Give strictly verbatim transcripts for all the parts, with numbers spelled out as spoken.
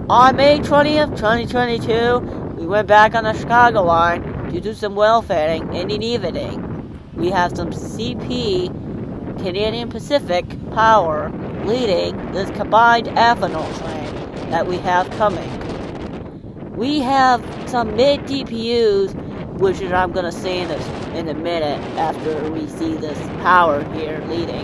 On May twentieth, twenty twenty-two, we went back on the Chicago line to do some railfanning in the evening. We have some C P, Canadian Pacific Power, leading this combined ethanol train that we have coming. We have some mid D P Us, which is I'm gonna say in this in a minute after we see this power here leading.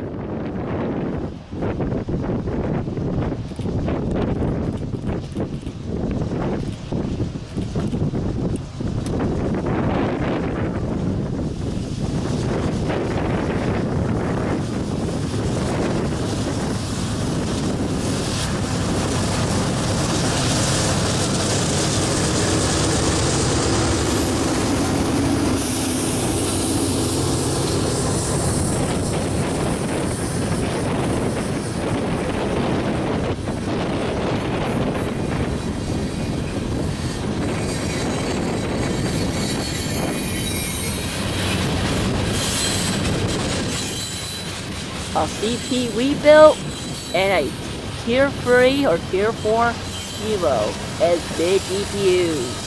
A C P rebuilt and a tier three or tier four hero as big D P Us.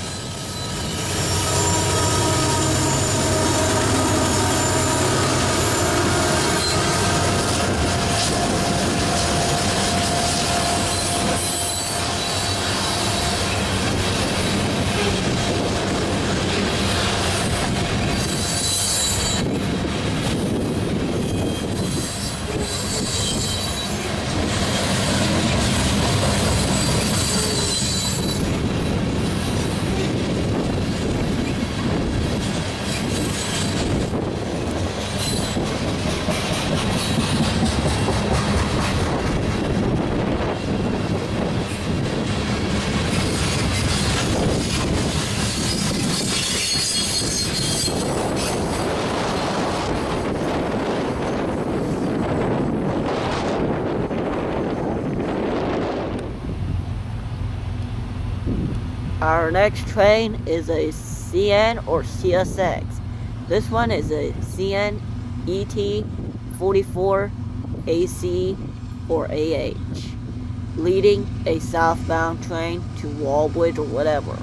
Our next train is a C N or C S X. This one is a C N E T forty-four A C or A H, leading a southbound train to Northwood or whatever.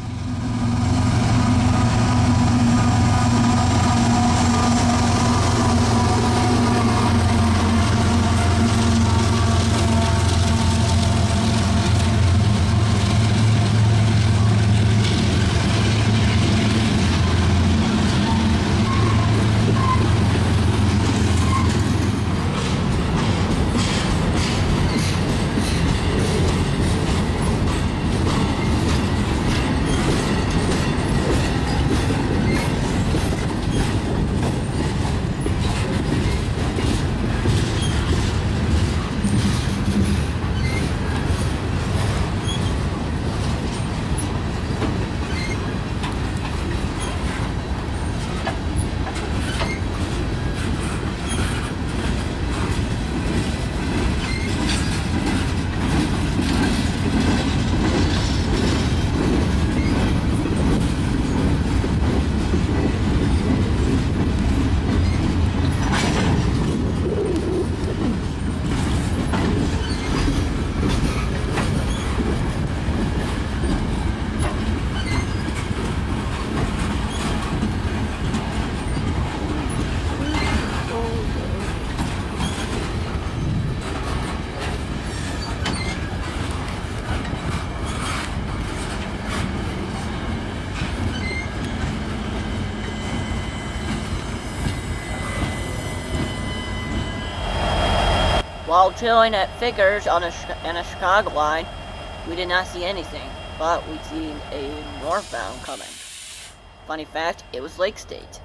While chilling at Vickers on a, on a Chicago line, we did not see anything, but we seen a northbound coming. Funny fact, it was Lake State.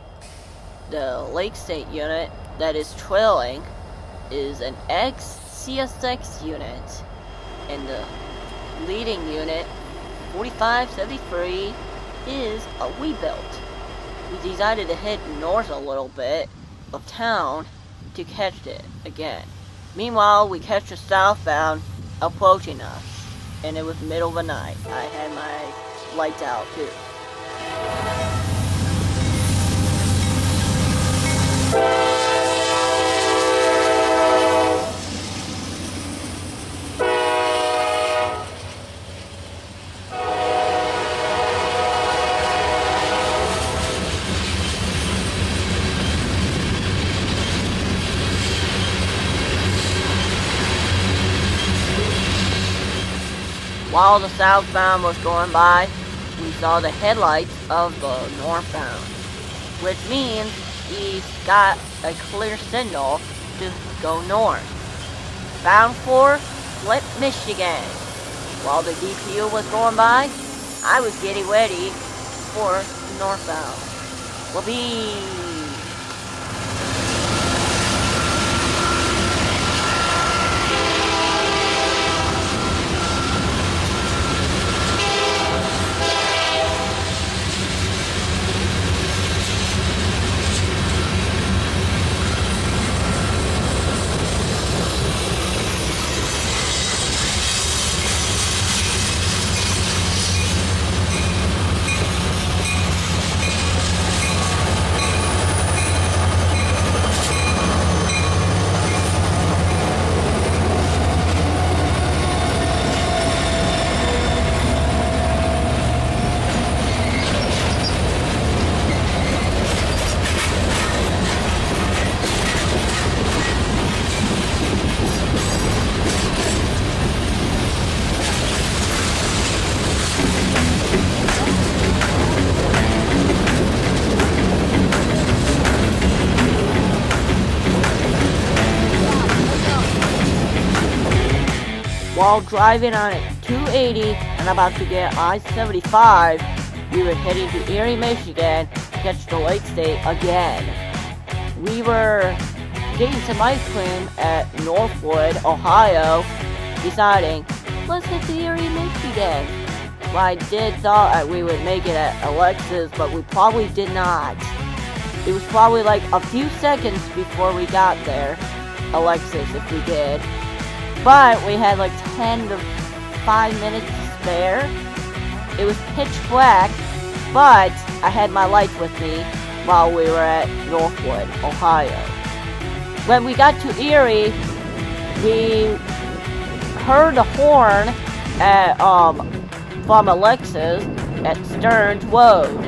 The Lake State unit that is trailing is an ex-C S X unit, and the leading unit, forty-five seventy-three, is a rebuilt. We decided to head north a little bit of town to catch it again. Meanwhile, we catch the southbound approaching us, and it was middle of the night. I had my lights out too. While the southbound was going by, we saw the headlights of the northbound, which means he's got a clear signal to go north. Bound for Flint, Michigan. While the D P U was going by, I was getting ready for northbound. Whoopee! While driving on two eighty and about to get I seventy-five, we were heading to Erie, Michigan to catch the lake state again. We were getting some ice cream at Northwood, Ohio, deciding, let's hit to Erie, Michigan. Well, I did thought that we would make it at Alexis, but we probably did not. It was probably like a few seconds before we got there, Alexis, if we did. But we had like ten to five minutes to spare. It was pitch black, but I had my lights with me while we were at Northwood, Ohio. When we got to Erie, we heard the horn at, um, from Alexis at Stearns Road.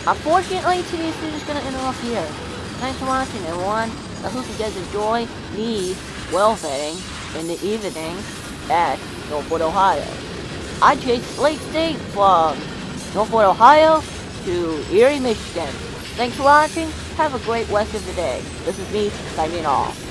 Unfortunately, today's video is going to end off here. Thanks for watching, everyone. I hope you guys enjoy me railfanning in the evening at Northwood, Ohio. I chased Lake State from Northwood, Ohio to Erie, Michigan. Thanks for watching. Have a great rest of the day. This is me signing off.